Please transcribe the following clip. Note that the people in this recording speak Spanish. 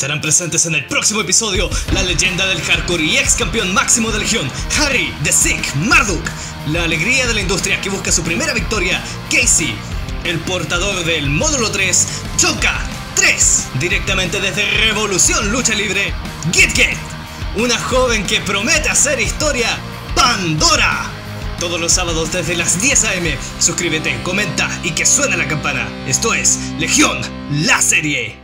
Estarán presentes en el próximo episodio la leyenda del hardcore y ex campeón máximo de Legión, Harry The Sick Marduk, la alegría de la industria que busca su primera victoria, Casey, el portador del módulo 3, Choca 3, directamente desde Revolución Lucha Libre, Git, una joven que promete hacer historia, Pandora. Todos los sábados desde las 10 AM. Suscríbete, comenta y que suene la campana. Esto es Legión, la serie.